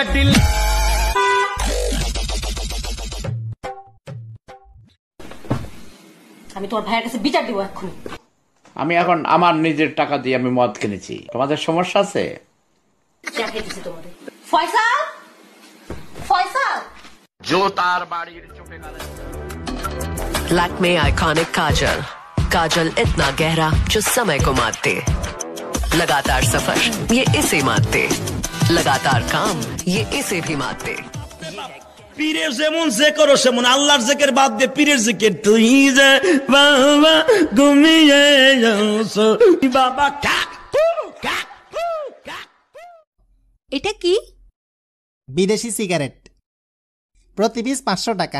আমি তোর ভাইয়ের কাছে বিচার দিব এক্ষুনি। আমি এখন আমার নিজের টাকা দিয়ে আমি মদ কিনেছি, তোমাদের সমস্যা আছে? ফয়সাল, ফয়সাল জোতার বাড়ির চোখে গেলে। लैक्मे आइकॉनिक काजल, काजल इतना गहरा जो समय को मारते, लगातार सफर ये इसे मारते, लगातार काम ये इसे भी मारते। পীরের যেমন যে করো সেমন, আল্লাহর জিকির বাদ দিয়ে পীরের জিকির। তুই যে বাবা ঘুমিয়ে যাও বাবা। এটা কি? বিদেশি সিগারেট, প্রতি পিস 500 টাকা।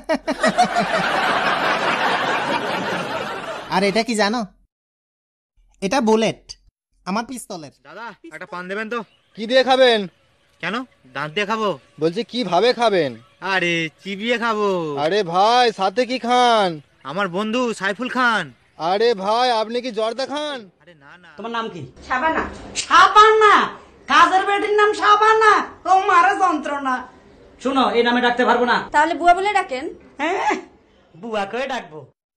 আর এটা কি জানো? এটা বুলেট, আমার পিস্তলের। দাদা একটা পান দেবেন তো? কি দিয়ে খাবেন? কেন, দাঁত দিয়ে খাবো? বলছি কিভাবে খাবেন? আরে চিবিয়ে খাবো। আরে ভাই সাথে কি খান? আমার বন্ধু সাইফুল খান। আরে ভাই আপনি কি জর্দা খান? আরে না না। তোমার নাম কি? শাবানা। শাবানা? কাজের বেটির নাম শাবানা? ও মারা যন্ত্রণা। শুনো, এই নামে ডাকতে পারবো না। তাহলে বুয়া বলে ডাকেন। হ্যাঁ, বুয়া করে ডাকবো।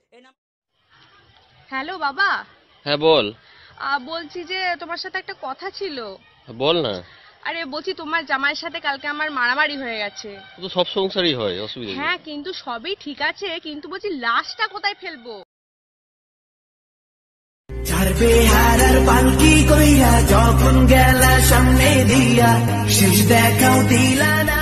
হ্যালো বাবা। হ্যাঁ বল। বলছি যে তোমার সাথে একটা কথা ছিল। বল না। আরে বলছি তোমার জামাইয়ের সাথে কালকে আমার মারামারি হয়ে গেছে। তো সব সংসারই হয়, অসুবিধা নেই। হ্যাঁ কিন্তু সবই ঠিক আছে, কিন্তু বলছি লাশটা কোথায় ফেলবো? ছাড়বে হারার পালকি কইরা যখন গেলা সামনে দিয়া, শেষ দেখাও দিলা না।